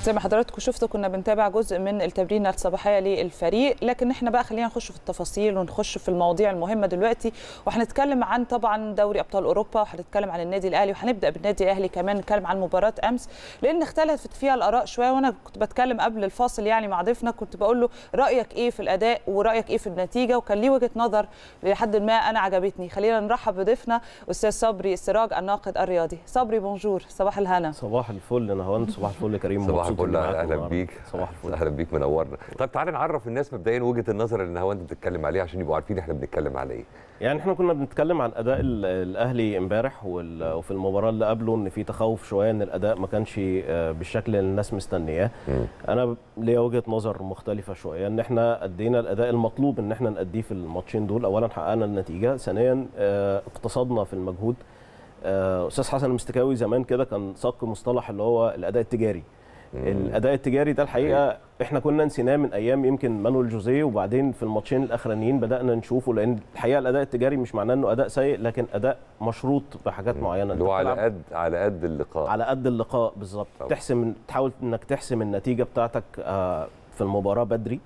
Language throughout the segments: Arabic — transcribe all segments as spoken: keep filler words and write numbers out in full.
زي ما حضراتكم شفتوا كنا بنتابع جزء من التمرينه الصباحيه للفريق، لكن احنا بقى خلينا نخش في التفاصيل ونخش في المواضيع المهمه دلوقتي، وهنتكلم عن طبعا دوري ابطال اوروبا، وهنتكلم عن النادي الاهلي، وهنبدا بالنادي الاهلي كمان نتكلم عن مباراه امس لان اختلفت فيها الاراء شويه. وانا كنت بتكلم قبل الفاصل يعني مع ضيفنا، كنت بقول له رايك ايه في الاداء ورايك ايه في النتيجه، وكان ليه وجهه نظر لحد ما انا عجبتني. خلينا نرحب بضيفنا استاذ صبري السراج الناقد الرياضي. صبري بونجور، صباح الهنا. صباح الفل نهاوند. صباح الفل كريم. صباح الفل، اهلا بيك. صباح الفل، اهلا بيك، منورنا. طيب تعالى نعرف الناس مبدئيا وجهه النظر اللي نهاوند بتتكلم عليها عشان يبقوا عارفين احنا بنتكلم على ايه. يعني احنا كنا بنتكلم عن اداء الاهلي امبارح وفي المباراه اللي قبله ان في تخوف شويه ان الاداء ما كانش بالشكل اللي الناس مستنياه. انا ليا وجهه نظر مختلفه شويه، ان احنا ادينا الاداء المطلوب ان احنا ناديه في الماتشين دول. اولا حققنا النتيجه، ثانيا اقتصدنا في المجهود. استاذ حسن المستكاوي زمان كده كان ساق مصطلح اللي هو الاداء التجاري. الاداء التجاري ده الحقيقه احنا كنا نسيناه من ايام يمكن مانويل جوزيه، وبعدين في الماتشين الاخرانيين بدانا نشوفه، لان الحقيقه الاداء التجاري مش معناه انه اداء سيء، لكن اداء مشروط بحاجات معينه. اللي هو على قد على قد اللقاء على قد اللقاء بالظبط. تحسم، تحاول انك تحسم النتيجه بتاعتك في المباراه بدري،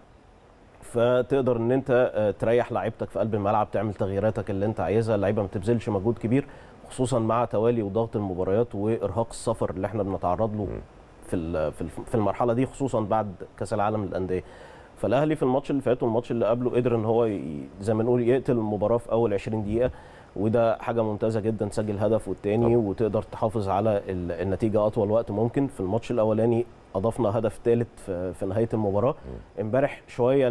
فتقدر ان انت تريح لعيبتك في قلب الملعب، تعمل تغييراتك اللي انت عايزها، اللعيبه ما تبذلش مجهود كبير، خصوصا مع توالي وضغط المباريات وارهاق السفر اللي احنا بنتعرض له في في المرحله دي، خصوصا بعد كاس العالم للانديه. فالاهلي في الماتش اللي فات والماتش اللي قبله قدر ان هو زي ما نقول يقتل المباراه في اول عشرين دقيقه، وده حاجه ممتازه جدا. تسجل هدف والتاني وتقدر تحافظ على النتيجه اطول وقت ممكن. في الماتش الاولاني اضفنا هدف ثالث في نهايه المباراه. امبارح شويه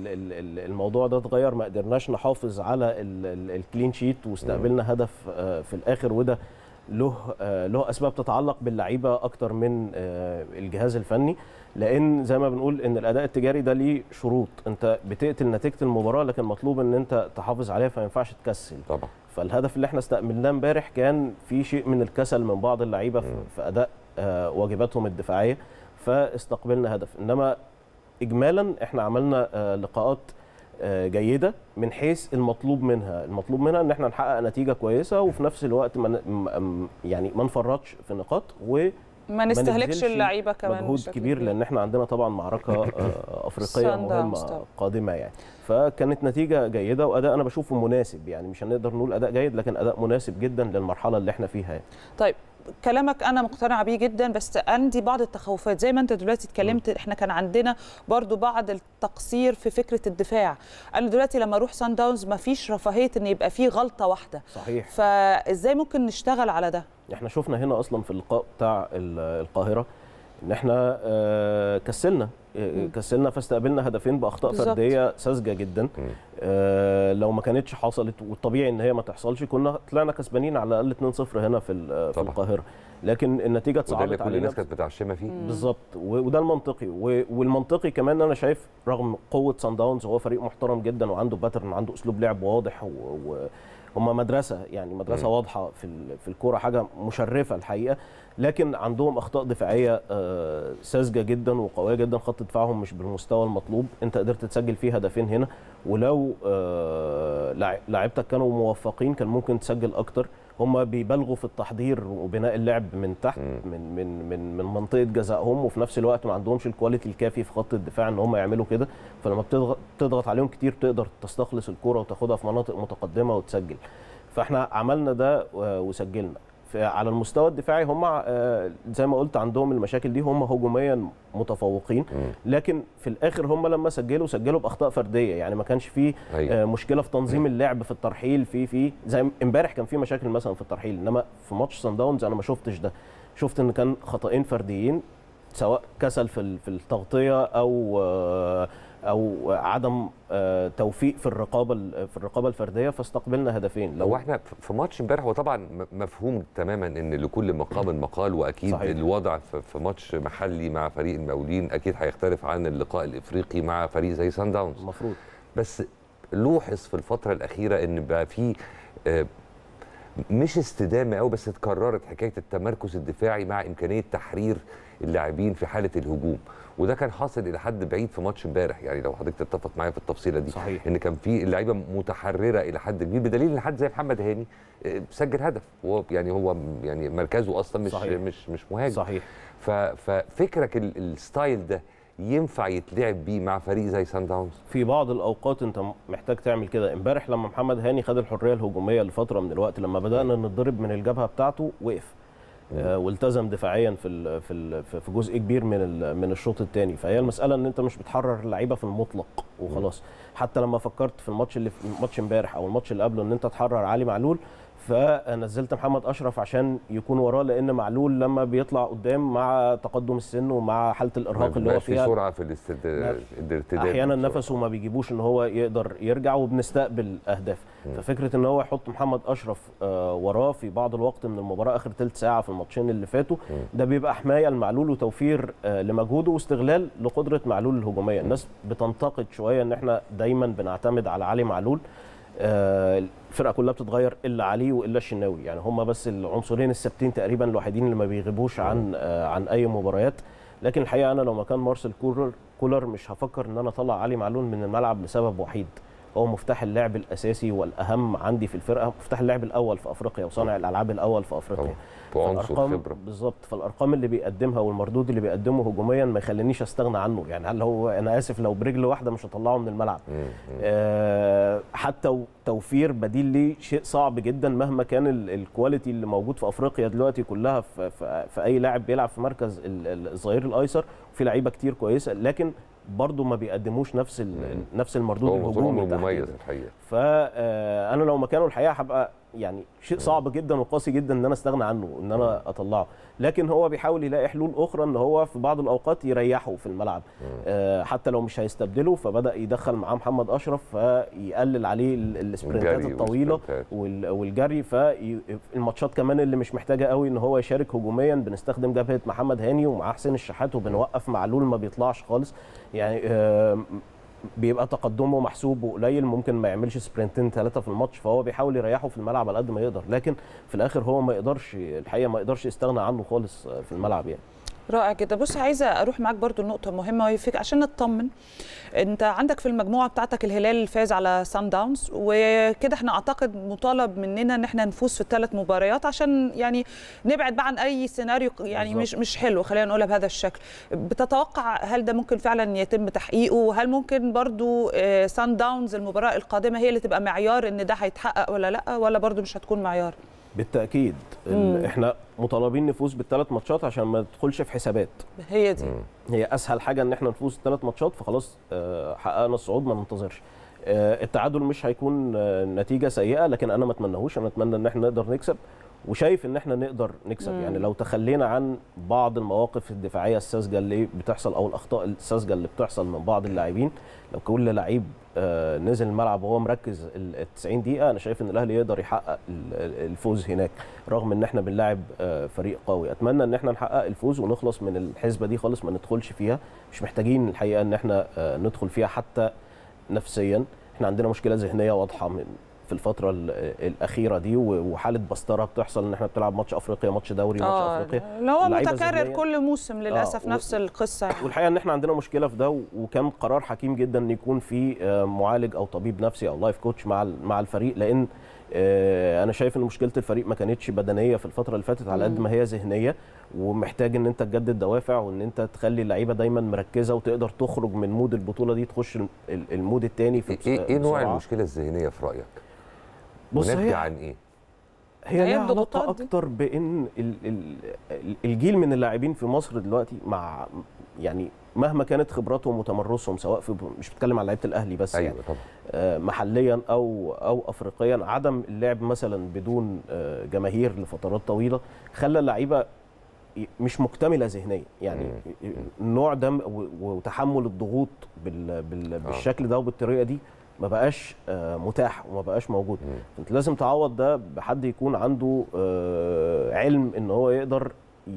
الموضوع ده اتغير، ما قدرناش نحافظ على الكلين شيت واستقبلنا هدف في الاخر، وده له له اسباب تتعلق باللعيبه اكتر من الجهاز الفني، لان زي ما بنقول ان الاداء التجاري ده ليه شروط. انت بتقتل نتيجه المباراه، لكن مطلوب ان انت تحافظ عليها، فما ينفعش تكسل طبعا. فالهدف اللي احنا استقبلناه امبارح كان في شيء من الكسل من بعض اللعيبه في اداء واجباتهم الدفاعيه، فاستقبلنا هدف. انما اجمالا احنا عملنا لقاءات جيده من حيث المطلوب منها. المطلوب منها ان احنا نحقق نتيجه كويسه، وفي نفس الوقت من يعني ما نفرطش في نقاط وما نستهلكش اللعيبه كمان مجهود كبير، لان احنا عندنا طبعا معركه افريقيه مهمه قادمه يعني. فكانت نتيجه جيده واداء انا بشوفه مناسب، يعني مش هنقدر نقول اداء جيد، لكن اداء مناسب جدا للمرحله اللي احنا فيها يعني. طيب كلامك انا مقتنعه بيه جدا، بس عندي بعض التخوفات زي ما انت دلوقتي اتكلمت. احنا كان عندنا برضو بعض التقصير في فكره الدفاع. انا دلوقتي لما اروح سان داونز ما فيش رفاهيه ان يبقى فيه غلطه واحده. صحيح. فازاي ممكن نشتغل على ده؟ احنا شفنا هنا اصلا في اللقاء بتاع القاهره ان احنا آه كسلنا آه كسلنا فاستقبلنا هدفين باخطاء بالزبط. فرديه ساذجه جدا. آه لو ما كانتش حصلت، والطبيعي ان هي ما تحصلش، كنا طلعنا كسبانين على الاقل اتنين صفر هنا في في القاهره، لكن النتيجه اتصعبت علينا. وده اللي كل الناس كانت متعشمه فيه بالظبط، وده المنطقي. والمنطقي كمان انا شايف رغم قوه سان داونز هو فريق محترم جدا وعنده باترن، عنده اسلوب لعب واضح، و هم مدرسه يعني مدرسه م. واضحه في في الكوره، حاجه مشرفه الحقيقه، لكن عندهم اخطاء دفاعيه ساذجه جدا وقويه جدا. خط دفاعهم مش بالمستوى المطلوب. انت قدرت تسجل فيه هدفين هنا، ولو لاعيبتك كانوا موفقين كان ممكن تسجل اكتر. هم بيبالغوا في التحضير وبناء اللعب من تحت م. من من من من منطقه جزائهم، وفي نفس الوقت ما عندهمش الكواليتي الكافي في خط الدفاع ان هم يعملوا كده. فلما بتضغط بتضغط عليهم كتير تقدر تستخلص الكرة وتاخدها في مناطق متقدمه وتسجل. فاحنا عملنا ده وسجلنا. على المستوى الدفاعي هم زي ما قلت عندهم المشاكل دي، هم هجوميا متفوقين، لكن في الاخر هم لما سجلوا سجلوا باخطاء فرديه. يعني ما كانش في مشكله في تنظيم اللعب، في الترحيل، في في زي امبارح كان في مشاكل مثلا في الترحيل، انما في ماتش سان داونز انا ما شفتش ده. شفت ان كان خطأين فرديين، سواء كسل في في التغطيه او او عدم توفيق في الرقابه في الرقابه الفرديه، فاستقبلنا هدفين. لو احنا في ماتش امبارح هو طبعا مفهوم تماما ان لكل مقام مقال، واكيد صحيح. الوضع في ماتش محلي مع فريق المقاولين اكيد هيختلف عن اللقاء الافريقي مع فريق زي سان داونز المفروض. بس لوحظ في الفتره الاخيره ان بقى في مش استدامه قوي، بس اتكررت حكايه التمركز الدفاعي مع امكانيه تحرير اللاعبين في حاله الهجوم، وده كان حاصل الى حد بعيد في ماتش امبارح. يعني لو حضرتك تتفق معايا في التفصيله دي صحيح. ان كان في اللعيبه متحرره الى حد كبير، بدليل ان حد زي محمد هاني سجل هدف، وهو يعني هو يعني مركزه اصلا مش صحيح. مش مش مهاجم. صحيح. ففكرك الستايل ده ينفع يتلعب بيه مع فريق زي سان داونز؟ في بعض الاوقات انت محتاج تعمل كده. امبارح لما محمد هاني خد الحريه الهجوميه لفتره من الوقت، لما بدانا نضرب من الجبهه بتاعته وقف آه والتزم دفاعيا في ال في ال في جزء كبير من من الشوط الثاني. فهي المساله ان انت مش بتحرر اللعيبه في المطلق وخلاص. حتى لما فكرت في الماتش اللي في ماتش امبارح او الماتش اللي قبله ان انت تحرر علي معلول، فنزلت محمد اشرف عشان يكون وراه، لان معلول لما بيطلع قدام مع تقدم السن ومع حاله الارهاق اللي هو فيها في سرعه في الارتداد، احيانا نفسه ما بيجيبوش ان هو يقدر يرجع وبنستقبل اهداف. م. ففكره ان هو يحط محمد اشرف آه وراه في بعض الوقت من المباراه اخر ثلث ساعه في الماتشين اللي فاتوا، م. ده بيبقى حمايه لمعلول وتوفير آه لمجهوده واستغلال لقدره معلول الهجوميه. الناس بتنتقد شويه ان احنا دايما بنعتمد على علي معلول، الفرقه كلها بتتغير الا علي والا الشناوي، يعني هم بس العنصرين الثابتين تقريبا الوحيدين اللي ما بيغيبوش عن عن اي مباريات. لكن الحقيقه انا لو مكان مارسيل كولر كولر مش هفكر ان انا اطلع علي معلول من الملعب لسبب وحيد، هو مفتاح اللعب الاساسي والاهم عندي في الفرقه، مفتاح اللعب الاول في افريقيا وصانع الالعاب الاول في افريقيا. فالارقام بالظبط، فالارقام اللي بيقدمها والمردود اللي بيقدمه هجوميا ما يخلينيش استغنى عنه. يعني هل هو انا اسف لو برجل واحده مش هطلعه من الملعب. آه حتى توفير بديل ليه شيء صعب جدا مهما كان الكواليتي اللي موجود في افريقيا دلوقتي كلها في, في, في اي لاعب بيلعب في مركز الظهير الايسر، وفي لعيبه كتير كويسه لكن برضه ما بيقدموش نفس نفس المردود الهجومي مميز الحقيقه. فانا لو مكانه الحقيقه هبقى يعني شيء صعب جدا وقاسي جدا ان انا استغنى عنه ان انا اطلعه، لكن هو بيحاول يلاقي حلول اخرى ان هو في بعض الاوقات يريحه في الملعب. آه حتى لو مش هيستبدله فبدا يدخل معاه محمد اشرف فيقلل عليه السبرنتات الطويله والجري. فالماتشات كمان اللي مش محتاجه قوي ان هو يشارك هجوميا بنستخدم جبهه محمد هاني ومع حسين الشحات وبنوقف معلول ما بيطلعش خالص. يعني آه بيبقى تقدمه محسوب وقليل، ممكن ما يعملش سبرنتين ثلاثه في الماتش، فهو بيحاول يريحه في الملعب على قد ما يقدر، لكن في الاخر هو ما يقدرش الحقيقه ما يقدرش يستغنى عنه خالص في الملعب يعني. رائع جدا. بص عايزه اروح معاك برضو لنقطه مهمه وهي فيك عشان نطمن. انت عندك في المجموعه بتاعتك الهلال الفاز على سان داونز، وكده احنا اعتقد مطالب مننا ان احنا نفوز في الثلاث مباريات عشان يعني نبعد بقى عن اي سيناريو يعني بالزبط. مش مش حلو، خلينا نقولها بهذا الشكل. بتتوقع هل ده ممكن فعلا يتم تحقيقه؟ وهل ممكن برضو سان داونز المباراه القادمه هي اللي تبقى معيار ان ده هيتحقق ولا لا، ولا برضو مش هتكون معيار؟ بالتاكيد احنا مطالبين نفوز بالثلاث ماتشات عشان ما ندخلش في حسابات. هي دي مم. هي اسهل حاجه ان احنا نفوز الثلاث ماتشات فخلاص حققنا الصعود ما ننتظرش. التعادل مش هيكون نتيجه سيئه، لكن انا ما اتمناهوش، انا اتمنى ان احنا نقدر نكسب وشايف ان احنا نقدر نكسب. مم. يعني لو تخلينا عن بعض المواقف الدفاعيه الساذجه اللي بتحصل او الاخطاء الساذجه اللي بتحصل من بعض اللاعبين، لو كل لعيب نزل الملعب وهو مركز ال تسعين دقيقه انا شايف ان الاهلي يقدر يحقق الفوز هناك، رغم ان احنا بنلاعب فريق قوي. اتمنى ان احنا نحقق الفوز ونخلص من الحسبه دي خالص، ما ندخلش فيها، مش محتاجين الحقيقه ان احنا ندخل فيها حتى نفسيا. احنا عندنا مشكله ذهنيه واضحه من في الفتره الاخيره دي، وحاله بسطره بتحصل ان احنا بنلعب ماتش افريقيا ماتش دوري ماتش آه افريقيا اللي هو متكرر كل موسم للاسف. آه نفس القصه. والحقيقه ان احنا عندنا مشكله في ده، وكان قرار حكيم جدا ان يكون في معالج او طبيب نفسي او لايف كوتش مع مع الفريق، لان انا شايف ان مشكله الفريق ما كانتش بدنيه في الفتره اللي فاتت على قد ما هي ذهنيه، ومحتاج ان انت تجدد دوافع وان انت تخلي اللعيبه دايما مركزه وتقدر تخرج من مود البطوله دي تخش المود الثاني. في ايه, إيه نوع المشكله الذهنيه في رايك؟ وناتجه عن ايه؟ هي ليها علاقه اكتر بان الجيل من اللاعبين في مصر دلوقتي مع يعني مهما كانت خبراتهم وتمرسهم، سواء في مش بتكلم على لعيبه الاهلي بس، أيوة يعني طبعا. محليا او او افريقيا، عدم اللعب مثلا بدون جماهير لفترات طويله خلى اللعيبه مش مكتمله ذهنيا، يعني مم. النوع ده وتحمل الضغوط بالشكل ده وبالطريقه دي ما بقاش متاح وما بقاش موجود. مم. انت لازم تعوض ده بحد يكون عنده علم ان هو يقدر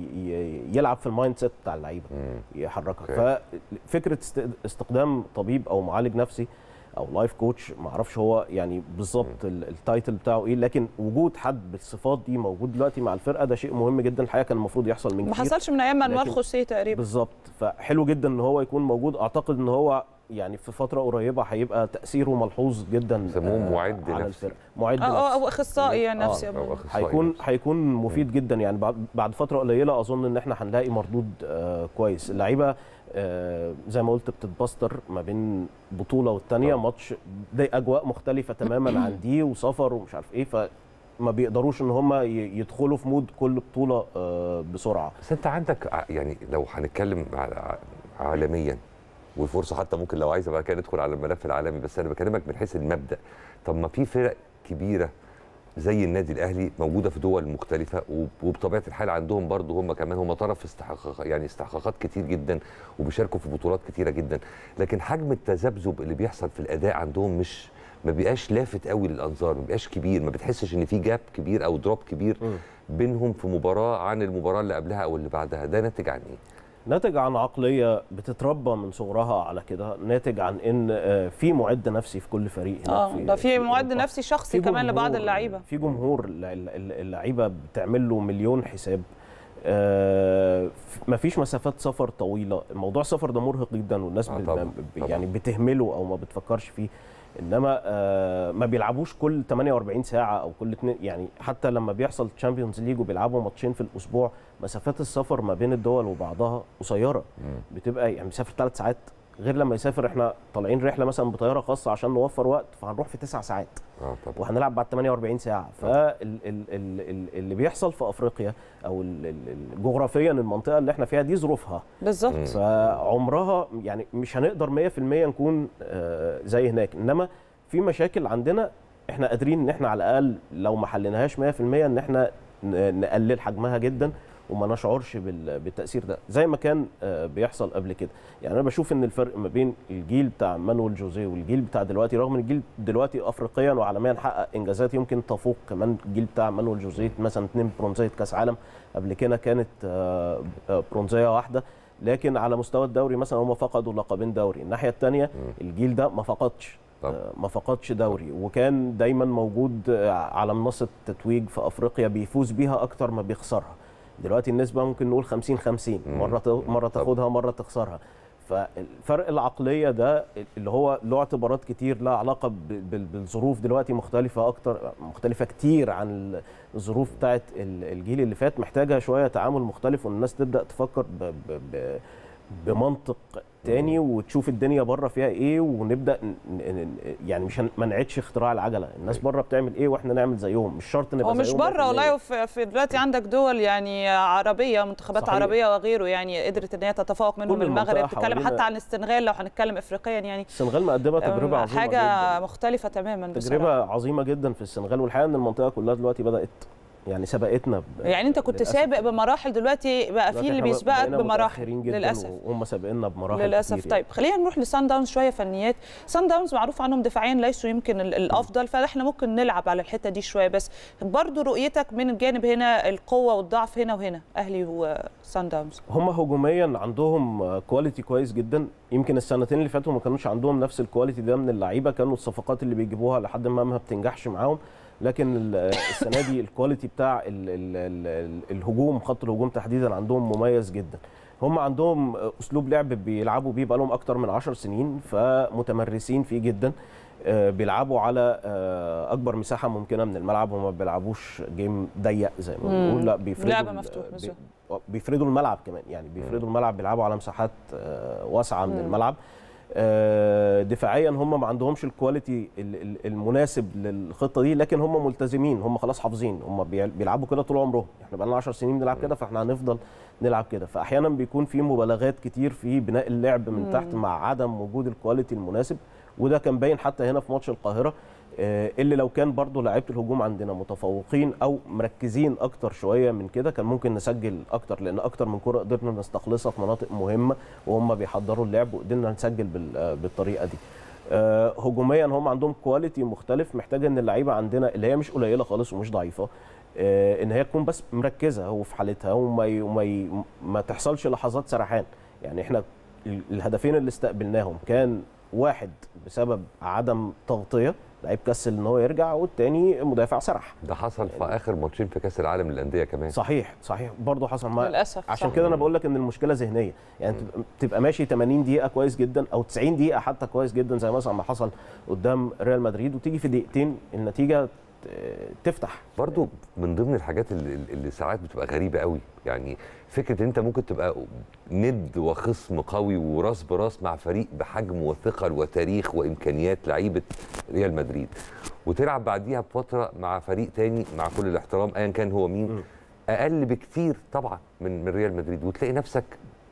يلعب في المايند سيت بتاع اللعيبه، يحركها. ففكره استخدام طبيب او معالج نفسي او لايف كوتش، ما اعرفش هو يعني بالظبط التايتل بتاعه ايه، لكن وجود حد بالصفات دي موجود دلوقتي مع الفرقه ده شيء مهم جدا. الحقيقه كان المفروض يحصل من ما كتير، حصلش من ايام مانويل خوسيه تقريبا. بالظبط، فحلو جدا ان هو يكون موجود. اعتقد ان هو يعني في فتره قريبه هيبقى تاثيره ملحوظ جدا سموه معد على نفسي. الفرقه. معد اه او اخصائي يعني نفسي. آه. هيكون هيكون مفيد جدا يعني. بعد فتره قليله اظن ان احنا هنلاقي مردود آه كويس. اللعيبه آه زي ما قلت بتتبستر ما بين بطوله والثانيه، ماتش دي اجواء مختلفه تماما عن دي وسفر ومش عارف ايه، فما بيقدروش ان هم يدخلوا في مود كل بطوله آه بسرعه. بس انت عندك يعني لو هنتكلم عالميا، والفرصه حتى ممكن لو عايزه بقى كده ندخل على الملف العالمي، بس انا بكلمك من حيث المبدا. طب ما في فرق كبيره زي النادي الاهلي موجوده في دول مختلفه، وبطبيعه الحال عندهم برضه هم كمان هم طرف استحقاق يعني استحقاقات كتير جدا وبيشاركوا في بطولات كتيره جدا، لكن حجم التذبذب اللي بيحصل في الاداء عندهم مش ما بيبقاش لافت قوي للانظار، ما بيبقاش كبير، ما بتحسش ان في جاب كبير او دروب كبير م. بينهم في مباراه عن المباراه اللي قبلها او اللي بعدها. ده ناتج عن ايه؟ ناتج عن عقليه بتتربى من صغرها على كده، ناتج عن ان في معد نفسي في كل فريق هناك. اه ده في معد نفسي شخصي كمان لبعض اللعيبه، في جمهور اللعيبه بتعمل له مليون حساب. آه مفيش مسافات سفر طويله، موضوع السفر ده مرهق جدا والناس آه طبعًا. يعني بتهمله او ما بتفكرش فيه، انما آه ما بيلعبوش كل ثمانية وأربعين ساعه او كل اتنين، يعني حتى لما بيحصل تشامبيونز ليج وبيلعبوا ماتشين في الاسبوع مسافات السفر ما بين الدول وبعضها قصيره، بتبقى يعني مسافر ثلاث ساعات، غير لما يسافر احنا طالعين رحله مثلا بطياره خاصه عشان نوفر وقت فهنروح في تسع ساعات اه طبعا وهنلعب بعد ثمانية وأربعين ساعه. فاللي بيحصل في افريقيا او جغرافيا المنطقه اللي احنا فيها دي ظروفها بالظبط، فعمرها يعني مش هنقدر مية في المية نكون زي هناك، انما في مشاكل عندنا احنا قادرين ان احنا على الاقل لو ما حليناهاش مية في المية ان احنا نقلل حجمها جدا وما نشعرش بالتاثير ده زي ما كان بيحصل قبل كده. يعني انا بشوف ان الفرق ما بين الجيل بتاع مانويل جوزيه والجيل بتاع دلوقتي، رغم ان الجيل دلوقتي افريقيا وعالميا حقق انجازات يمكن تفوق كمان الجيل بتاع مانويل جوزيه، مثلا اثنين برونزيه كاس عالم، قبل كده كانت برونزيه واحده، لكن على مستوى الدوري مثلا هم فقدوا لقبين دوري. الناحيه الثانيه الجيل ده ما فقدش ما فقدش دوري، وكان دايما موجود على منصه تتويج في افريقيا بيفوز بيها اكتر ما بيخسرها. دلوقتي النسبه ممكن نقول خمسين خمسين، مره مره تاخدها مره تخسرها. فالفرق العقليه ده اللي هو له اعتبارات كتير لها علاقه بالظروف دلوقتي مختلفه اكتر، مختلفه كتير عن الظروف بتاعت الجيل اللي فات، محتاجه شويه تعامل مختلف والناس تبدا تفكر ب ب بمنطق تاني وتشوف الدنيا بره فيها ايه، ونبدا يعني مش ما نعيدش اختراع العجله، الناس بره بتعمل ايه واحنا نعمل زيهم، مش شرط نبقى زيهم. هو مش بره والله، في دلوقتي عندك دول يعني عربيه، منتخبات صحيح. عربيه وغيره يعني قدرت ان هي تتفوق منهم المغرب، بتتكلم حتى عن السنغال لو هنتكلم افريقيا، يعني السنغال مقدمه تجربه عظيمه حاجه جدا. مختلفه تماما بصراحه، تجربه عظيمه جدا في السنغال، والحقيقه ان المنطقه كلها دلوقتي بدات يعني سبقتنا. يعني انت كنت سابق بمراحل، دلوقتي بقى في اللي بيسبقك بمراحل للاسف، وهم سابقنا بمراحل للاسف كتير. طيب خلينا نروح لسان داونز شويه فنيات. سان داونز معروف عنهم دفاعيا ليسوا يمكن الافضل، فاحنا ممكن نلعب على الحته دي شويه، بس برضو رؤيتك من الجانب هنا القوه والضعف هنا وهنا اهلي وسان داونز. هم هجوميا عندهم كواليتي كويس جدا، يمكن السنتين اللي فاتوا ما كانوش عندهم نفس الكواليتي ده من اللعيبه، كانوا الصفقات اللي بيجيبوها لحد ما ما بتنجحش معاهم، لكن السنه دي الكواليتي بتاع ال ال ال الهجوم، خط الهجوم تحديدا عندهم مميز جدا. هم عندهم اسلوب لعب بيلعبوا بيه بقالهم اكتر من عشر سنين، فمتمرسين فيه جدا، بيلعبوا على اكبر مساحه ممكنه من الملعب، هم ما بيلعبوش جيم ضيق زي ما بنقول، لا بيفردوا لعبه مفتوح بيفردوا الملعب كمان، يعني بيفردوا الملعب، بيلعبوا على مساحات واسعه من الملعب. دفاعيا هم ما عندهمش الكواليتي المناسب للخطه دي، لكن هم ملتزمين، هم خلاص حافظين، هم بيلعبوا كده طول عمرهم، احنا بقى لنا عشر سنين بنلعب كده فاحنا هنفضل نلعب كده. فاحيانا بيكون في مبالغات كتير في بناء اللعب من مم. تحت مع عدم وجود الكواليتي المناسب، وده كان باين حتى هنا في ماتش القاهره، اللي لو كان برضو لعيبه الهجوم عندنا متفوقين او مركزين اكتر شويه من كده كان ممكن نسجل اكتر، لان اكتر من كره قدرنا نستخلصها في مناطق مهمه وهم بيحضروا اللعب وقدرنا نسجل بالطريقه دي. هجوميا هم عندهم كواليتي مختلف، محتاجه ان اللعيبه عندنا اللي هي مش قليله خالص ومش ضعيفه ان هي تكون بس مركزه وفي حالتها وما وما ما تحصلش لحظات سرحان. يعني احنا الهدفين اللي استقبلناهم كان واحد بسبب عدم تغطيه، لعيب كسل ان هو يرجع، والتاني مدافع سرح. ده حصل في اخر ماتشين في كاس العالم للانديه كمان. صحيح صحيح برضه حصل مع للاسف. عشان كده انا بقول لك ان المشكله ذهنيه، يعني تبقى ماشي ثمانين دقيقه كويس جدا او تسعين دقيقه حتى كويس جدا زي مثلا ما حصل قدام ريال مدريد، وتيجي في دقيقتين النتيجه تفتح. برضو من ضمن الحاجات اللي, اللي ساعات بتبقى غريبه قوي، يعني فكره ان انت ممكن تبقى ند وخصم قوي وراس براس مع فريق بحجم وثقل وتاريخ وامكانيات لعيبه ريال مدريد، وتلعب بعديها بفتره مع فريق تاني مع كل الاحترام ايا كان هو مين م. اقل بكتير طبعا من من ريال مدريد، وتلاقي نفسك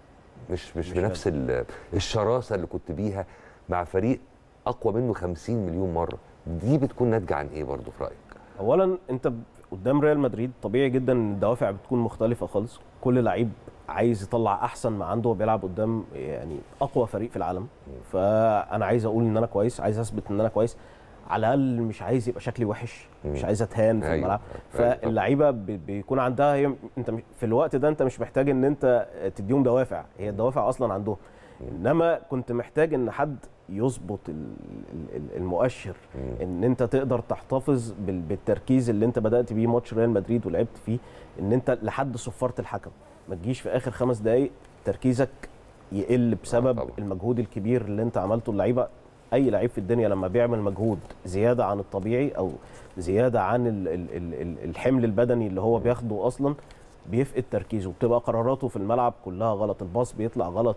مش مش, مش بنفس الشراسه اللي كنت بيها مع فريق اقوى منه خمسين مليون مره. دي بتكون ناتجه عن ايه برضه في رايك؟ اولا انت قدام ريال مدريد طبيعي جدا ان الدوافع بتكون مختلفه خالص، كل لعيب عايز يطلع احسن ما عنده وبيلعب قدام يعني اقوى فريق في العالم، فانا عايز اقول ان انا كويس، عايز اثبت ان انا كويس، على الاقل مش عايز يبقى شكلي وحش، مش عايز اتهان في الملعب. فاللعيبه بيكون عندها هي انت في الوقت ده انت مش محتاج ان انت تديهم دوافع، هي الدوافع اصلا عندهم، انما كنت محتاج ان حد يظبط المؤشر ان انت تقدر تحتفظ بالتركيز اللي انت بدات بيه ماتش ريال مدريد ولعبت فيه، ان انت لحد صفاره الحكم ما تجيش في اخر خمس دقائق تركيزك يقل بسبب آه المجهود الكبير اللي انت عملته. اللعيبه اي لعيب في الدنيا لما بيعمل مجهود زياده عن الطبيعي او زياده عن الحمل البدني اللي هو بياخده اصلا بيفقد تركيزه، بتبقى قراراته في الملعب كلها غلط، الباص بيطلع غلط،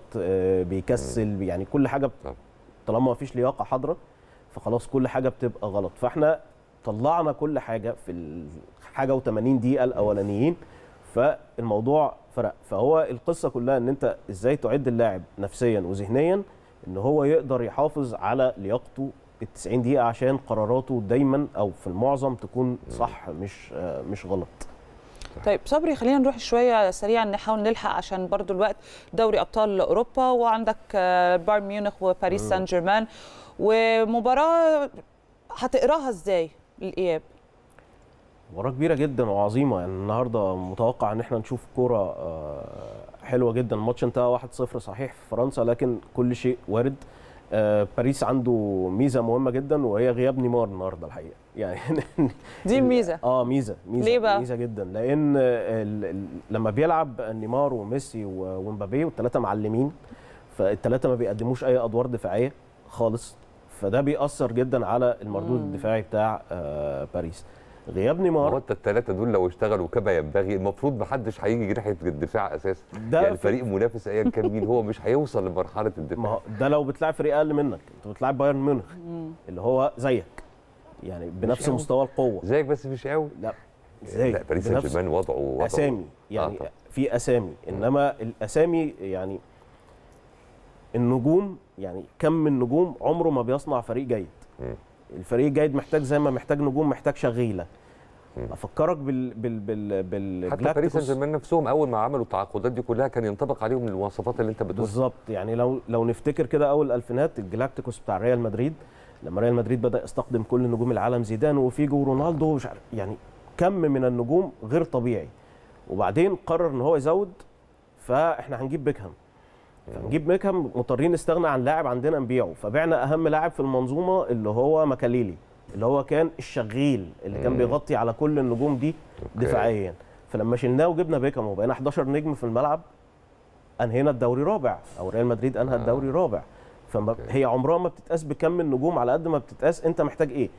بيكسل، يعني كل حاجه طالما ما فيش لياقه حاضره فخلاص كل حاجه بتبقى غلط. فاحنا طلعنا كل حاجه في الحاجه وثمانين دقيقه الاولانيين، فالموضوع فرق. فهو القصه كلها ان انت ازاي تعد اللاعب نفسيا وذهنيا ان هو يقدر يحافظ على لياقته ال تسعين دقيقه عشان قراراته دايما او في المعظم تكون صح مش مش غلط. طيب صبري، خلينا نروح شويه سريعا نحاول نلحق عشان برضو الوقت. دوري ابطال اوروبا وعندك بايرن ميونخ وباريس سان جيرمان، ومباراه هتقراها ازاي الاياب؟ مباراه كبيره جدا وعظيمه، يعني النهارده متوقع ان احنا نشوف كوره حلوه جدا. الماتش انتهى واحد صفر صحيح في فرنسا، لكن كل شيء وارد. باريس عنده ميزه مهمه جدا وهي غياب نيمار النهارده الحقيقه، يعني دي الميزه. اه ميزه ميزه ليه بقى؟ ميزه جدا، لان لما بيلعب نيمار وميسي ومبابي والثلاثه معلمين، فالثلاثه ما بيقدموش اي ادوار دفاعيه خالص، فده بيأثر جدا على المردود مم. الدفاعي بتاع باريس. غياب نيمار، هو انت الثلاثه دول لو اشتغلوا كما ينبغي المفروض ما حدش هيجي ناحيه الدفاع اساسا، يعني فريق منافس ايا كان مين هو مش هيوصل لمرحله الدفاع. ما ده لو بتلعب فريق اقل منك، انت بتلعب بايرن ميونخ اللي هو زيك يعني بنفس مستوى القوه زيك بس مش قوي. لا ازاي؟ لا باريس سان جيرمان وضعه وضعه اسامي يعني آه في اسامي، انما الاسامي يعني النجوم، يعني كم النجوم عمره ما بيصنع فريق جيد. م. الفريق الجيد محتاج زي ما محتاج نجوم محتاج شغيله. افكرك بال بال بال بال حتى باريس سان جيرمان نفسهم اول ما عملوا التعاقدات دي كلها كان ينطبق عليهم المواصفات اللي انت بتقولها بالظبط. يعني لو لو نفتكر كده اول الالفينات الجلاكتيكوس بتاع ريال مدريد، لما ريال مدريد بدا يستخدم كل نجوم العالم، زيدان وفيجو ورونالدو مش عارف، يعني كم من النجوم غير طبيعي، وبعدين قرر ان هو يزود، فاحنا هنجيب بيكهام، فنجيب بيكهام مضطرين نستغنى عن لاعب عندنا نبيعه، فبعنا اهم لاعب في المنظومه اللي هو ماكاليلي اللي هو كان الشغيل اللي كان بيغطي على كل النجوم دي دفاعيا. فلما شلناه وجبنا بيكهام وبقينا حداشر نجم في الملعب، انهينا الدوري رابع، او ريال مدريد انهى الدوري رابع. فهي عمرها ما بتتقاس بكم النجوم على قد ما بتتقاس انت محتاج ايه.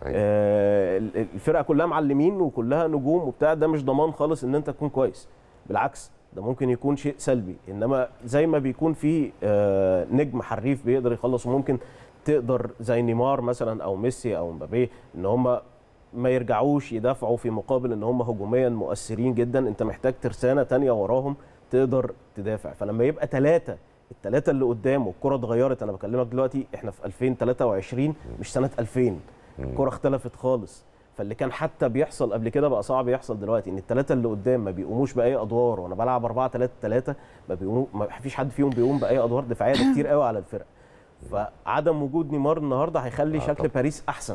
آه الفرقه كلها معلمين وكلها نجوم وبتاع، ده مش ضمان خالص ان انت تكون كويس، بالعكس ده ممكن يكون شيء سلبي. انما زي ما بيكون في آه نجم حريف بيقدر يخلص، وممكن تقدر زي نيمار مثلا او ميسي او مبابي ان هم ما يرجعوش يدافعوا في مقابل ان هم هجوميا مؤثرين جدا، انت محتاج ترسانه ثانيه وراهم تقدر تدافع. فلما يبقى ثلاثه الثلاثه اللي قدام والكره اتغيرت، انا بكلمك دلوقتي احنا في ألفين وثلاثة وعشرين مش سنه ألفين، الكره اختلفت خالص. فاللي كان حتى بيحصل قبل كده بقى صعب يحصل دلوقتي، ان الثلاثه اللي قدام ما بيقوموش باي ادوار، وانا بلعب أربعة ثلاثة ثلاثة ما بيقوموا، ما فيش حد فيهم بيقوم باي ادوار دفاعيه، ده كتير قوي على الفرقه. فعدم وجود نيمار النهارده هيخلي شكل باريس احسن.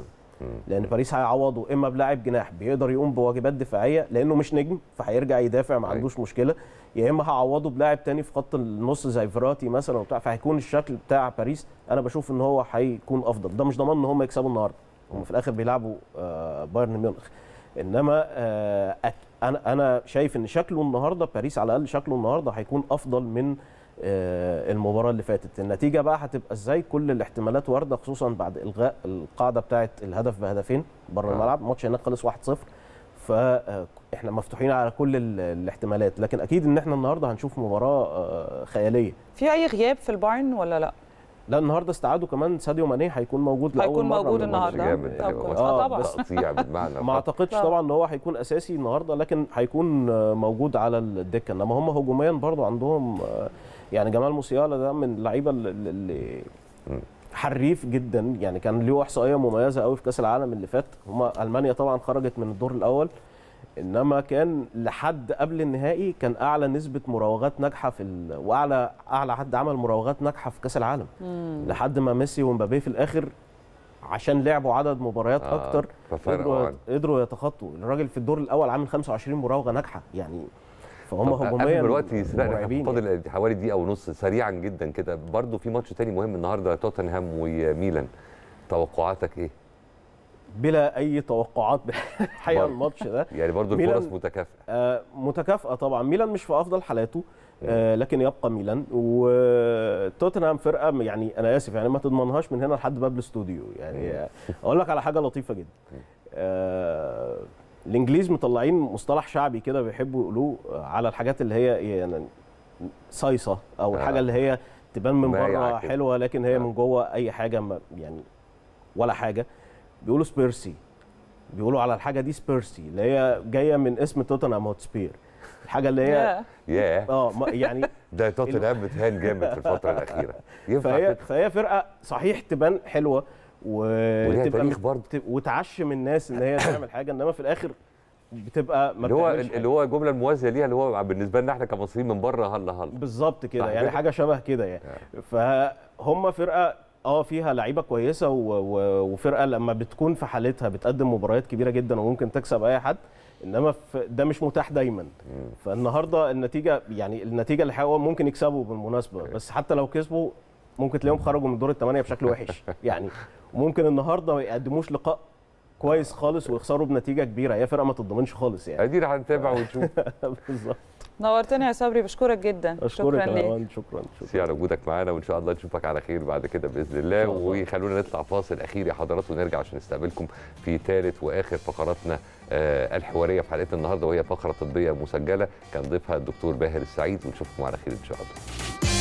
لان باريس هيعوضه اما بلاعب جناح بيقدر يقوم بواجبات دفاعيه لانه مش نجم فهيرجع يدافع ما عندوش مشكله، يا اما هعوضه بلاعب تاني في خط النص زي فيراتي مثلا وبتاع، فهيكون الشكل بتاع باريس انا بشوف ان هو هيكون افضل. ده مش ضمان ان هم يكسبوا النهارده، هم في الاخر بيلعبوا بايرن ميونخ، انما انا انا شايف ان شكله النهارده باريس على الاقل شكله النهارده هيكون افضل من المباراه اللي فاتت. النتيجه بقى هتبقى ازاي؟ كل الاحتمالات وارده، خصوصا بعد الغاء القاعده بتاعه الهدف بهدفين بره الملعب. الماتش هناك خلص واحد صفر، فاحنا مفتوحين على كل الاحتمالات، لكن اكيد ان احنا النهارده هنشوف مباراه خياليه. في اي غياب في البايرن ولا لا؟ لا النهارده استعادوا كمان ساديو ماني، هيكون موجود لاول هيكون مره. موجود النهارده جامد. اه طبعا تقطيع بالمعنى. ما اعتقدش طبعا ان هو هيكون اساسي النهارده، لكن هيكون موجود على الدكه. انما هم هجوميا برضو عندهم يعني جمال موسيالا ده من اللعيبه اللي حريف جدا، يعني كان له احصائيه مميزه قوي في كاس العالم اللي فات. هم المانيا طبعا خرجت من الدور الاول، انما كان لحد قبل النهائي كان اعلى نسبه مراوغات ناجحه في ال... واعلى اعلى حد عمل مراوغات ناجحه في كاس العالم. مم. لحد ما ميسي ومبابي في الاخر عشان لعبوا عدد مباريات آه اكتر قدروا قدروا يتخطوا. الراجل في الدور الاول عامل خمسة وعشرين مراوغه ناجحه، يعني فهم هجوميا. دلوقتي يسرقنا فاضل حوالي دقيقه ونص سريعا جدا كده، برضو في ماتش تاني مهم النهارده توتنهام وميلان، توقعاتك ايه؟ بلا اي توقعات الحقيقه الماتش ده يعني برضو الفرص متكافئه. آه متكافئه طبعا. ميلان مش في افضل حالاته، آه لكن يبقى ميلان. وتوتنهام فرقه يعني انا اسف يعني ما تضمنهاش من هنا لحد باب الاستوديو. يعني اقول لك على حاجه لطيفه جدا، آه الانجليز مطلعين مصطلح شعبي كده بيحبوا يقولوه على الحاجات اللي هي يعني صيصه او الحاجه اللي هي تبان من بره حلوه لكن هي من جوه اي حاجه يعني ولا حاجه. بيقولوا سبيرسي، بيقولوا على الحاجه دي سبيرسي اللي هي جايه من اسم توتنهام هوتسبير، الحاجه اللي هي ياه اه يعني ده توتنهام بتهان جامد في الفتره الاخيره. فهي فهي فرقه صحيح تبان حلوه وتبقى برضه وتعشم الناس ان هي تعمل حاجه، انما في الاخر بتبقى ما اللي هو اللي هو الجمله الموازيه ليها اللي هو بالنسبه لنا احنا كمصريين من بره هلا هلا بالظبط كده، يعني حاجه شبه كده يعني. فهم فرقه اه فيها لعيبه كويسه وفرقه لما بتكون في حالتها بتقدم مباريات كبيره جدا وممكن تكسب اي حد، انما ده مش متاح دايما. فالنهارده النتيجه يعني النتيجه اللي هو ممكن يكسبوا بالمناسبه، بس حتى لو كسبوا ممكن تلاقيهم خرجوا من دور الثمانيه بشكل وحش يعني. وممكن النهارده ما يقدموش لقاء كويس خالص ويخسروا بنتيجه كبيره. هي فرقه ما تضمنش خالص يعني. ادينا هنتابع ونشوف. بالظبط. نورتني يا صبري، بشكرك جدا. شكرا ليك. شكرا شكرا على وجودك معانا، وان شاء الله نشوفك على خير بعد كده باذن الله. وخلونا نطلع فاصل اخير يا حضرات ونرجع عشان نستقبلكم في ثالث واخر فقراتنا آه الحواريه في حلقتنا النهارده، وهي فقره طبيه مسجله كان ضيفها الدكتور باهر السعيد، ونشوفكم على خير ان شاء الله.